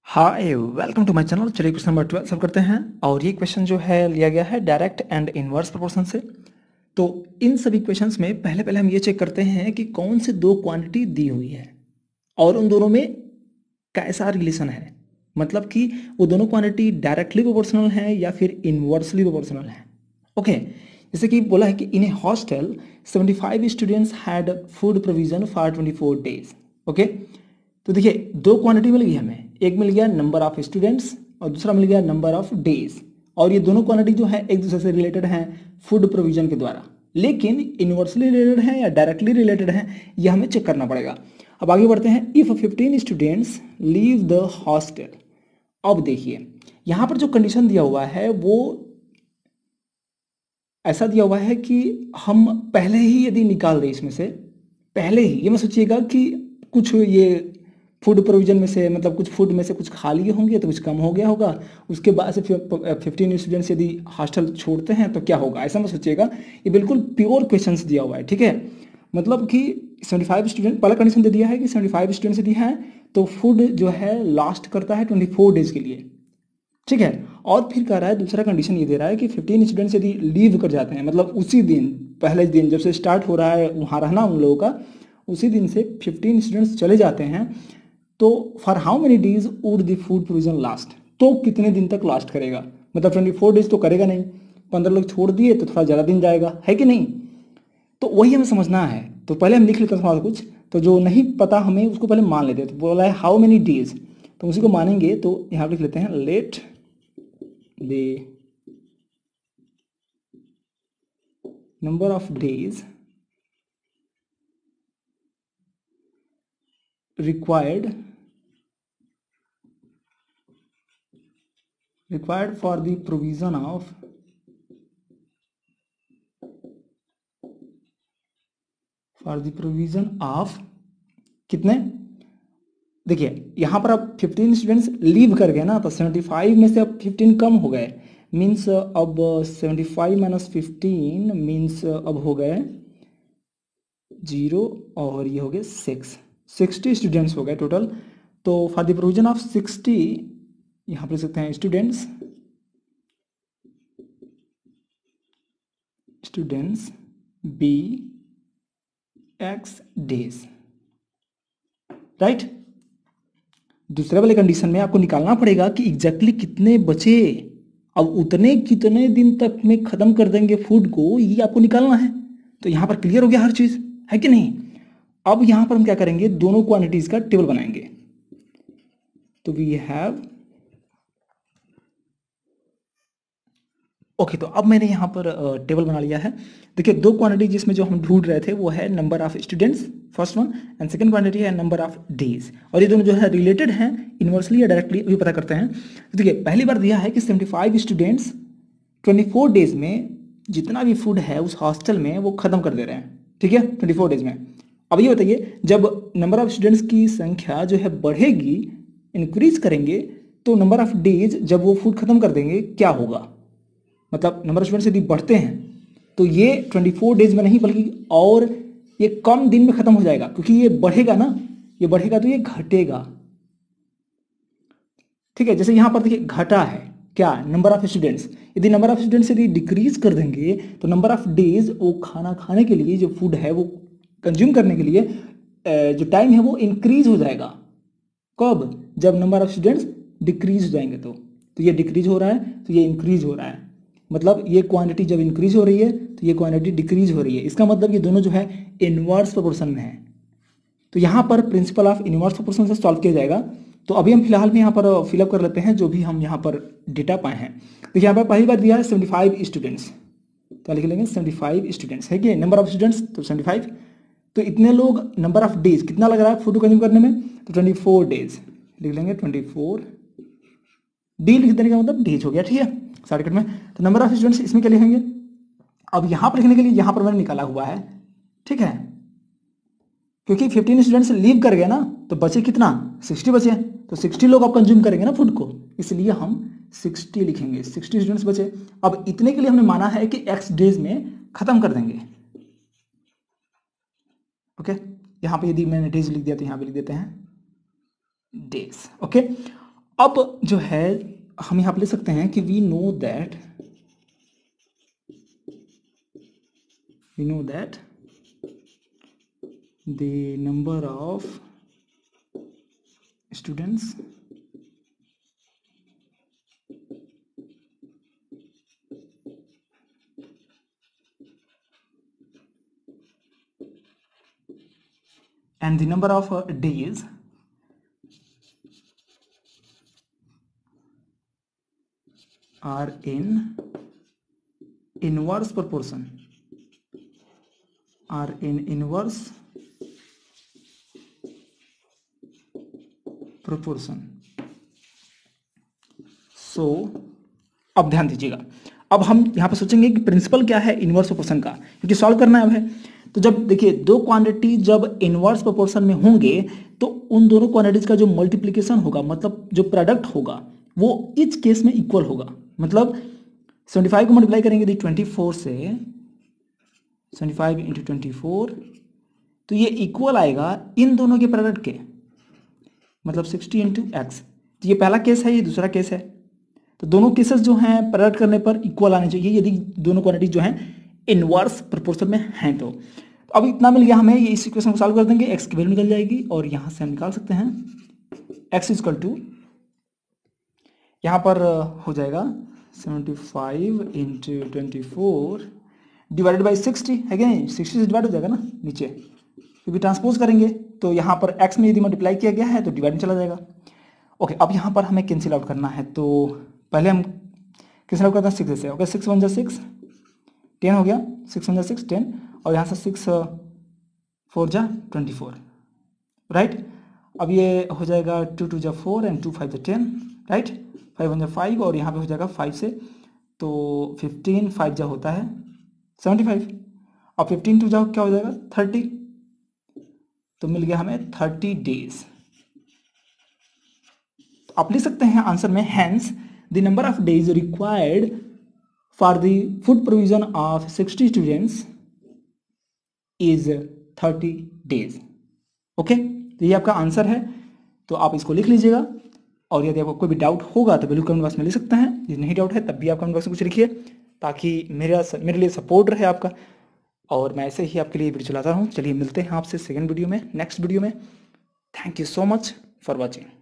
Hi welcome to my channel. चलिए question number 12 solve करते हैं। और ये क्वेश्चन जो है लिया गया है डायरेक्ट एंड इनवर्स प्रोपोर्शन से। तो इन सभी क्वेश्चंस में पहले पहले हम ये चेक करते हैं कि कौन से दो क्वांटिटी दी हुई है और उन दोनों में कैसा रिलेशन है। मतलब कि वो दोनों क्वांटिटी डायरेक्टली प्रोपोर्शनल है या फिर इनवर्सली प्रोपोर्शनल है। ओके, जैसे कि बोला है कि in a hostel 75 students had food provision for 24 days. Okay, तो देखिए दो क्वांटिटी मिल गई हमें, एक मिल गया नंबर ऑफ स्टूडेंट्स और दूसरा मिल गया नंबर ऑफ डेज। और ये दोनों क्वांटिटी जो है एक दूसरे से रिलेटेड हैं फूड प्रोविजन के द्वारा, लेकिन इनवर्सली रिलेटेड है या डायरेक्टली रिलेटेड है यह हमें चेक करना पड़ेगा। अब आगे बढ़ते हैं। If 15 students leave the hostel. अब देखिए यहाँ पर जो कंडीशन दिया हुआ है वो ऐसा दिया हुआ है कि हम पहले ही यदि निकाल दें इसमें से, पहले ही ये मैं सोचिएगा कि कुछ ये फूड प्रोविजन में से मतलब कुछ फूड में से कुछ खा लिए होंगे तो कुछ कम हो गया होगा। उसके बाद से 15 स्टूडेंट्स यदि हॉस्टल छोड़ते हैं तो क्या होगा, ऐसा मत सोचिएगा। ये बिल्कुल प्योर क्वेश्चंस दिया हुआ है, ठीक है। मतलब कि 75 स्टूडेंट, पहला कंडीशन दे दिया है कि 75 स्टूडेंट्स यदि हैं तो फूड जो है लास्ट करता है 24 डेज के लिए, ठीक है। और फिर कह रहा है दूसरा कंडीशन ये दे रहा है कि 15 स्टूडेंट्स यदि लीव कर जाते हैं, मतलब उसी दिन पहले दिन जब से स्टार्ट हो रहा है वहाँ रहना उन लोगों का, उसी दिन से 15 स्टूडेंट्स चले जाते हैं तो for how many days would the food provision last, तो कितने दिन तक लास्ट करेगा। मतलब 24 डेज तो करेगा नहीं, 15 लोग छोड़ दिए तो थोड़ा ज़्यादा दिन जाएगा, है कि नहीं। तो वही हमें समझना है। तो पहले हम लिख लेते हैं थोड़ा कुछ, तो जो नहीं पता हमें उसको पहले मान लेते हैं। तो बोला है हाउ मेनी डेज, तो उसी को मानेंगे। तो यहाँ लिख लेते हैं let the number of days required for the provision of कितने। देखिए यहाँ पर अब 15 स्टूडेंट्स लीव कर गए ना, तो 75 में से अब 15 कम हो गए। मीन्स अब 75 माइनस 15 मीन्स अब हो गए 0 और ये हो गए 60 स्टूडेंट्स हो गए टोटल। तो फॉर द प्रोविजन ऑफ 60 यहाँ पर लिख सकते हैं students b x days, right. दूसरे वाले कंडीशन में आपको निकालना पड़ेगा कि एग्जैक्टली कितने बचे। अब उतने कितने दिन तक में खत्म कर देंगे फूड को, ये आपको निकालना है। तो यहां पर क्लियर हो गया हर चीज, है कि नहीं। अब यहां पर हम क्या करेंगे, दोनों क्वांटिटीज का टेबल बनाएंगे। तो वी हैव ओके, तो अब मैंने यहाँ पर टेबल बना लिया है। देखिए दो क्वांटिटी जिसमें जो हम ढूंढ रहे थे वो है number of students first one, and second quantity है नंबर ऑफ डेज। और ये दोनों जो है रिलेटेड हैं इनवर्सली या डायरेक्टली, अभी पता करते हैं। तो देखिए पहली बार दिया है कि 75 स्टूडेंट्स 24 डेज में जितना भी फूड है उस हॉस्टल में वो खत्म कर दे रहे हैं, ठीक है, 24 डेज में। अब ये बताइए जब नंबर ऑफ स्टूडेंट्स की संख्या जो है बढ़ेगी, इंक्रीज करेंगे, तो नंबर ऑफ डेज जब वो फूड खत्म कर देंगे क्या होगा। मतलब नंबर ऑफ स्टूडेंट्स यदि बढ़ते हैं तो ये 24 डेज में नहीं बल्कि और ये कम दिन में खत्म हो जाएगा, क्योंकि ये बढ़ेगा ना, ये बढ़ेगा तो ये घटेगा, ठीक है। जैसे यहां पर देखिए घटा है क्या, नंबर ऑफ स्टूडेंट्स। यदि नंबर ऑफ स्टूडेंट्स यदि डिक्रीज कर देंगे तो नंबर ऑफ डेज वो खाना खाने के लिए जो फूड है वो कंज्यूम करने के लिए जो टाइम है वो इंक्रीज हो जाएगा। कब, जब नंबर ऑफ स्टूडेंट्स डिक्रीज हो जाएंगे तो ये डिक्रीज हो रहा है तो ये इंक्रीज हो रहा है। मतलब ये क्वांटिटी जब इंक्रीज हो रही है तो ये क्वांटिटी डिक्रीज हो रही है। इसका मतलब ये दोनों जो है इनवर्स प्रोपोर्शन में है। तो यहाँ पर प्रिंसिपल ऑफ इनवर्स प्रोपोर्शन से सॉल्व किया जाएगा। तो अभी हम फिलहाल में यहाँ पर फिलअप कर लेते हैं जो भी हम यहाँ पर डेटा पाए हैं। देखिए यहाँ पर पहली बार दिया है 75 स्टूडेंट्स, तो लिख लेंगे 75 स्टूडेंट्स है कि नंबर ऑफ स्टूडेंट्स तो 75। तो इतने लोग, नंबर ऑफ डेज कितना लग रहा है फूड कंज्यूम करने में, तो 24 डेज लिख लेंगे 24। डी लिख देने का मतलब डेज हो गया, ठीक है शॉर्टकट में। तो नंबर ऑफ स्टूडेंट्स इसमें क्या लिखेंगे, अब यहाँ पर लिखने के लिए यहाँ पर मैंने निकाला हुआ है, ठीक है। क्योंकि 15 स्टूडेंट्स लीव कर गए ना तो बचे कितना, 60 बचे। तो 60 लोग अब कंज्यूम करेंगे ना फूड को, इसलिए हम 60 लिखेंगे, 60 स्टूडेंट्स बचे। अब इतने के लिए हमने माना है कि एक्स डेज में खत्म कर देंगे, ओके। यहाँ पे यदि मैंने डेज लिख दिया तो यहाँ पे लिख देते हैं डेज, ओके। अब जो है हम यहाँ पे ले सकते हैं कि we know that the number of students and the number of days are in inverse proportion, are in inverse proportion. So अब ध्यान दीजिएगा, अब हम यहाँ पर सोचेंगे कि प्रिंसिपल क्या है इनवर्स प्रोपोर्शन का, क्योंकि सॉल्व करना है अब है। तो जब देखिए दो क्वांटिटी जब इनवर्स प्रोपोर्शन में होंगे तो उन दोनों क्वांटिटीज का जो मल्टीप्लिकेशन होगा, मतलब जो प्रोडक्ट होगा वो इच केस में इक्वल होगा। मतलब 75 को मल्टीप्लाई करेंगे यदि 24 से, 75 इंटू 24, तो ये इक्वल आएगा इन दोनों के प्रोडक्ट के, मतलब 60 इंटू एक्स। तो ये पहला केस है, ये दूसरा केस है। तो दोनों केसेस जो हैं प्रोडक्ट करने पर इक्वल आने चाहिए यदि दोनों क्वांटिटी जो हैं इनवर्स प्रोपोर्शन में हैं। तो अब इतना मिल गया हमें, ये इस इक्वेशन को सॉल्व कर देंगे, एक्स की वैल्यू निकल जाएगी और यहाँ से हम निकाल सकते हैं एक्स इजकल टू, यहाँ पर हो जाएगा 75 इंटू 24 डिवाइडेड बाई 60 है क्या नहीं, 60 से डिवाइड हो जाएगा ना नीचे, क्योंकि ट्रांसपोज करेंगे तो यहाँ पर x में यदि मल्टीप्लाई किया गया है तो डिवाइड में चला जाएगा। ओके, अब यहाँ पर हमें कैंसिल आउट करना है, तो पहले हम कैंसिल आउट करते हैं 6 से। ओके, 6 1 जा 6, 10 हो गया, 6 1 जा 6 10, और यहाँ से 6 4 जा 24, राइट। अब ये हो जाएगा 2 2 जा 4 एंड 2 5 जा 10, राइट। 5 1 जा 5 और यहाँ पे हो जाएगा 5 से, तो 15 5 जा होता है 75, और 15 2 जा क्या हो जाएगा 30, तो मिल गया हमें 30 डेज। तो आप लिख सकते हैं आंसर में, hence the number of days required for the food provision of 60 students is 30 days. Okay, तो ये आपका आंसर है, तो आप इसको लिख लीजिएगा। और यदि आपको कोई भी डाउट होगा तो बिल्कुल कमेंट बॉक्स में लिख सकते हैं, यदि नहीं डाउट है तब भी आप कमेंट बॉक्स में कुछ लिखिए, ताकि मेरे लिए सपोर्ट रहे आपका, और मैं ऐसे ही आपके लिए वीडियो चलाता रहूँ। चलिए मिलते हैं आपसे सेकंड वीडियो में, नेक्स्ट वीडियो में। Thank you so much for watching.